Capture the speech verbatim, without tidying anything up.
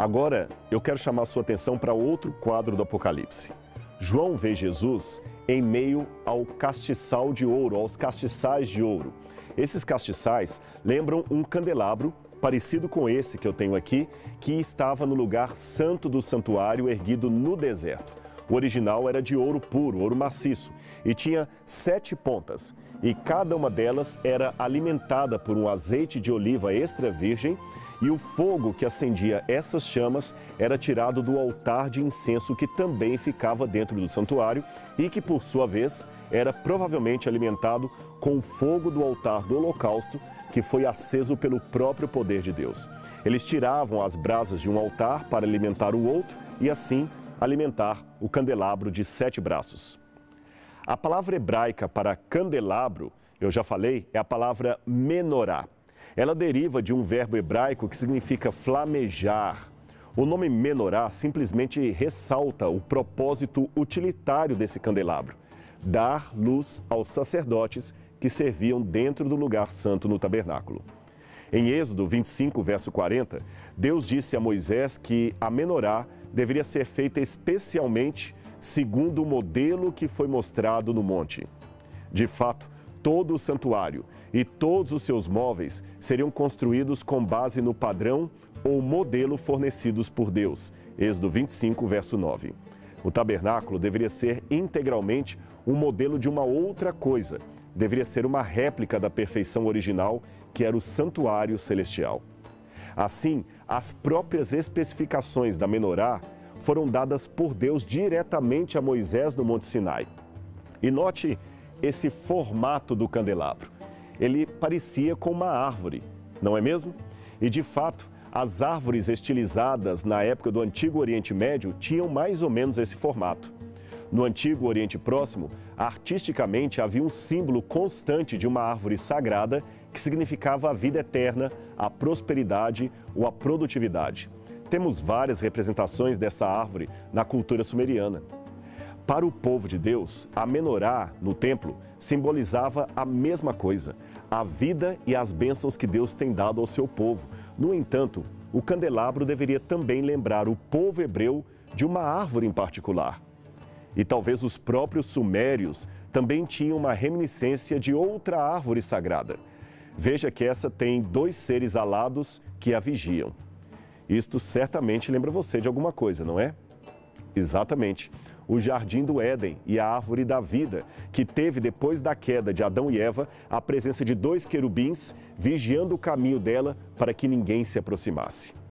Agora, eu quero chamar a sua atenção para outro quadro do Apocalipse. João vê Jesus em meio ao castiçal de ouro, aos castiçais de ouro. Esses castiçais lembram um candelabro parecido com esse que eu tenho aqui, que estava no lugar santo do santuário erguido no deserto. O original era de ouro puro, ouro maciço, e tinha sete pontas, e cada uma delas era alimentada por um azeite de oliva extra virgem, e o fogo que acendia essas chamas era tirado do altar de incenso que também ficava dentro do santuário e que, por sua vez, era provavelmente alimentado com o fogo do altar do holocausto, que foi aceso pelo próprio poder de Deus. Eles tiravam as brasas de um altar para alimentar o outro e, assim, alimentar o candelabro de sete braços. A palavra hebraica para candelabro, eu já falei, é a palavra menorá. Ela deriva de um verbo hebraico que significa flamejar. O nome menorá simplesmente ressalta o propósito utilitário desse candelabro: dar luz aos sacerdotes que serviam dentro do lugar santo no tabernáculo. Em Êxodo vinte e cinco, verso quarenta, Deus disse a Moisés que a menorá deveria ser feita especialmente segundo o modelo que foi mostrado no monte. De fato, todo o santuário e todos os seus móveis seriam construídos com base no padrão ou modelo fornecidos por Deus. Êxodo vinte e cinco, verso nove. O tabernáculo deveria ser integralmente um modelo de uma outra coisa. Deveria ser uma réplica da perfeição original, que era o santuário celestial. Assim, as próprias especificações da menorá foram dadas por Deus diretamente a Moisés no Monte Sinai. E note esse formato do candelabro. Ele parecia com uma árvore, não é mesmo? E de fato, as árvores estilizadas na época do Antigo Oriente Médio tinham mais ou menos esse formato. No Antigo Oriente Próximo, artisticamente havia um símbolo constante de uma árvore sagrada que significava a vida eterna, a prosperidade ou a produtividade. Temos várias representações dessa árvore na cultura sumeriana. Para o povo de Deus, a menorá no templo simbolizava a mesma coisa, a vida e as bênçãos que Deus tem dado ao seu povo. No entanto, o candelabro deveria também lembrar o povo hebreu de uma árvore em particular. E talvez os próprios sumérios também tinham uma reminiscência de outra árvore sagrada. Veja que essa tem dois seres alados que a vigiam. Isto certamente lembra você de alguma coisa, não é? Exatamente. O Jardim do Éden e a Árvore da Vida, que teve, depois da queda de Adão e Eva, a presença de dois querubins vigiando o caminho dela para que ninguém se aproximasse.